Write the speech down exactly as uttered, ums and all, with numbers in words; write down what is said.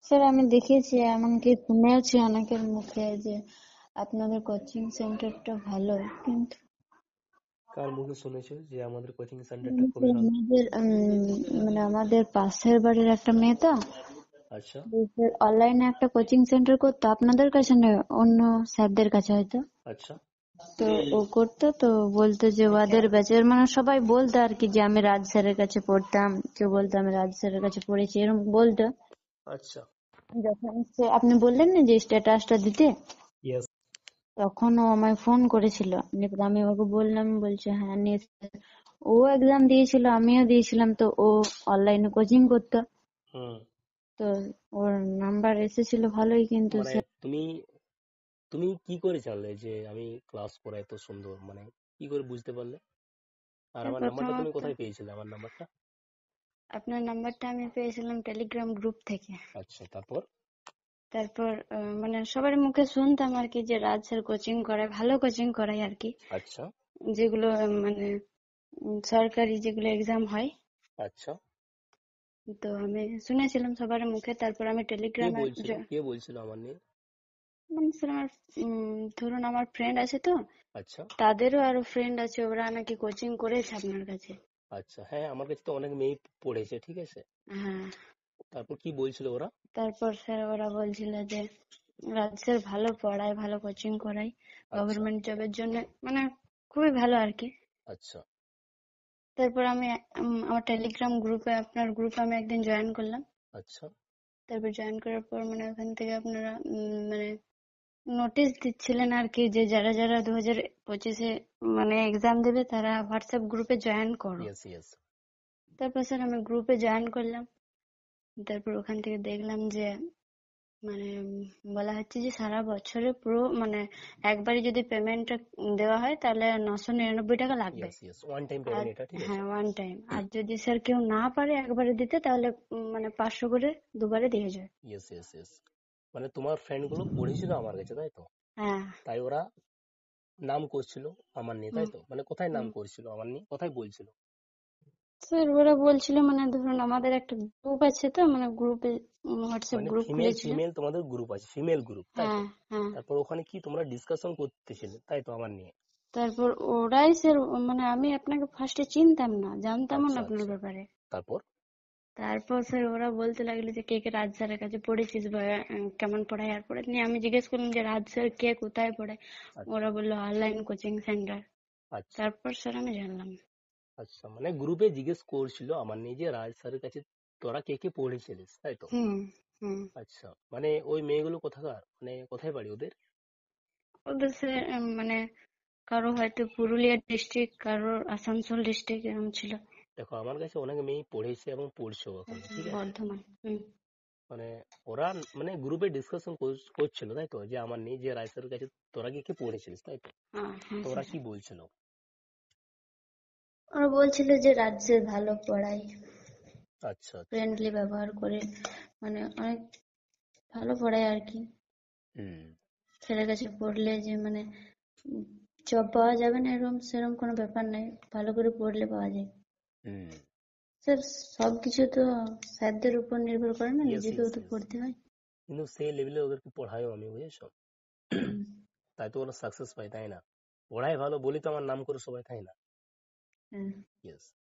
Sir আমি দেখেছি, এমনকি শুনেওছি অনেকের মুখে যে আপনাদের কোচিং সেন্টারটা ভালো, কিন্তু কার মুখে শুনেছো যে আমাদের কোচিং সেন্টারটা মানে খুবই স্যার ভালো? আমাদের উম, মানে আমাদের পাশের বাড়ির একটা মেয়ে তো আচ্ছা অনলাইনে একটা কোচিং সেন্টার করতো, আপনাদের কাছে নয়, অন্য স্যারদের কাছে হয়তো। আচ্ছা তো ও করতো, তো বলতো যে ওদের ব্যাচের মানে সবাই বলতো আর কি যে আমি রাজ স্যারের কাছে পড়তাম, কেউ বলতো আমি রাজ স্যারের কাছে পড়েছি, এরকম বলতো। আচ্ছা যখন সে আপনি বললেন না যে স্ট্যাটাসটা দিতে, ইয়েস তখন ও আমায় ফোন করেছিল। এরপর আমি ওকে বললাম, বলছে হ্যাঁ নিয়ে ও এক্সাম দিয়েছিল, আমিও দিয়েছিলাম, তো ও অনলাইনে কোচিং করতো, হুম তো ওর নাম্বার এসেছিল ভালোই, কিন্তু মানে সে তুমি তুমি কি করে জানলে যে আমি ক্লাস করাই এত সুন্দর? মানে কি করে বুঝতে পারলে? আর আমার নাম্বারটা তুমি প্রথমত কোথায় পেয়েছিলে? আমার নাম্বারটা? আপনার নাম্বারটা আমি পেয়েছিলাম টেলিগ্রাম গ্রুপ থেকে। আচ্ছা, তারপর? তারপর আহ, মানে সবার মুখে শুনতাম আর কি যে রাজ স্যার কোচিং করায়, ভালো কোচিং করায় আর কি, আচ্ছা যেগুলো আহ, মানে উম, সরকারি যেগুলো এক্সাম হয়। আচ্ছা তো আমি শুনেছিলাম সবার মুখে, তারপর আমি কে টেলিগ্রামে বলছিল কে বলছিল আমার নিয়ে? মানে স্যার আমার উম, ধরুন আমার ফ্রেন্ড আছে তো, আচ্ছা তাদেরও আরো ফ্রেন্ড আছে, ওরা নাকি কোচিং করেছে আপনার কাছে। আচ্ছা, হ্যাঁ আমার কাছে তো অনেক মেয়ে পড়েছে, ঠিক আছে। হ্যাঁ, তারপর কি বলছিল ওরা? তারপর স্যার ওরা বলছিল যে রাজ স্যার ভালো পড়ায়, ভালো কোচিং করায়, আচ্ছা গভর্নমেন্ট জবের জন্য মানে খুবই ভালো আর কি। আচ্ছা তারপর আমি উম, আমার টেলিগ্রাম গ্রুপে, আপনার গ্রুপে আমি একদিন জয়েন করলাম। আচ্ছা তারপর জয়েন করার পর মানে ওখান থেকে আপনারা উম, মানে নোটিশ দিচ্ছিলেন আর কি যে যারা যারা দু হাজার পঁচিশে মানে এক্সাম দেবে তারা হোয়াটসঅ্যাপ গ্রুপে জয়েন করো। ইয়েস ইয়েস তারপর স্যার আমি গ্রুপে জয়েন করলাম। তারপর ওখান থেকে দেখলাম যে মানে উম, বলা হচ্ছে যে সারা বছরে পুরো মানে একবারই যদি পেমেন্টটা দেওয়া হয় তাহলে নশো নিরানব্বই টাকা লাগবে। ইয়েস ইয়েস ওয়ান টাইম আর পেমেন্ট এটা, ঠিক আছে। হ্যাঁ, ওয়ান টাইম। আর যদি স্যার কেউ না পারে একবারে দিতে, তাহলে উম, মানে পাঁচশো করে দুবারে দিয়ে যায়। ইয়েস ইয়েস ইয়েস মানে তোমার ফ্রেন্ড গুলো পড়েছিল আমার কাছে, তাই তো? হ্যাঁ। তাই ওরা নাম করছিল আমার নিয়ে, হুম তাই তো? মানে কোথায় নাম হুম করছিল আমার নিয়ে, কোথায় বলছিল? স্যার ওরা বলছিল মানে ধরুন আমাদের একটা গ্রুপ আছে তো, মানে গ্রুপে হোয়াটসঅ্যাপ মানে গ্রুপ ফিমেল খুলেছিল। ফিমেল তোমাদের গ্রুপ আছে, ফিমেল গ্রুপ, তাই তো? হ্যাঁ হ্যাঁ। তারপর ওখানে কি তোমরা ডিসকাশন করতেছিলে, তাই তো আমার নিয়ে? তারপর ওরাই স্যার, মানে আমি আপনাকে ফার্স্টে চিনতাম না, জানতামও না আচ্ছা আপনার আচ্ছা, ব্যাপারে। তারপর? তারপর স্যার ওরা বলতে লাগলো যে কে কে রাজ স্যারের কাছে পড়েছিস বা আহ, কেমন পড়ায় আর পড়ে নিয়ে, আমি জিজ্ঞেস করলাম যে রাজ স্যার কে, কোথায় পড়ে। আচ্ছা ওরা বললো অনলাইন কোচিং সেন্টার। আচ্ছা তারপর স্যার আমি জানলাম। আচ্ছা মানে গ্রুপে জিজ্ঞেস করছিল আমার নিয়ে যে রাজ স্যারের কাছে তোরা কে কে পড়েছিলিস, তাই তো? হুম হুম। আচ্ছা মানে ওই মেয়েগুলো কোথাকার, মানে কোথায় বাড়ি ওদের? ওদের স্যার উম, মানে কারো হয়তো পুরুলিয়া ডিস্ট্রিক্ট, কারোর আসানসোল ডিস্ট্রিক্ট, এরকম ছিল। দেখো আমার কাছে অনেক মেয়ে পড়েছে এবং পড়ছেও এখন, ঠিক আছে। বর্ধমান। হুম। মানে ওরা মানে গ্রুপে ডিসকাশন করছিল, তাই তো, যে আমার নিয়ে যে রায় স্যারের কাছে তোরা কি কি পড়েছিলিস, তাই তো? হ্যাঁ হ্যাঁ তো ওরা স্যার। কি বলছিল? ওরা বলছিল যে রাজ্যে ভালো পড়ায়, আচ্ছা আচ্ছা ফ্রেন্ডলি ব্যবহার করে, মানে অনেক ভালো পড়ায় আর কি। হুম ছেলের কাছে পড়লে যে মানে জব পাওয়া যাবে না এরকম সেরকম কোনো ব্যাপার নাই, ভালো করে পড়লে পাওয়া যায়। হুম স্যার সবকিছু তো স্যারদের উপর নির্ভর করে না, ইয়েস নিজেকেও ইয়েস তো ইয়েস পড়তে হয়। কিন্তু সেই লেভেলে ওদেরকে পড়ায়ও আমি, বুঝেছো? হুম। তাই তো ওরা সাকসেস পায়, তাই না? পড়াই ভালো বলি তো আমার নাম করে সবাই, তাই না? হ্যাঁ। ইয়েস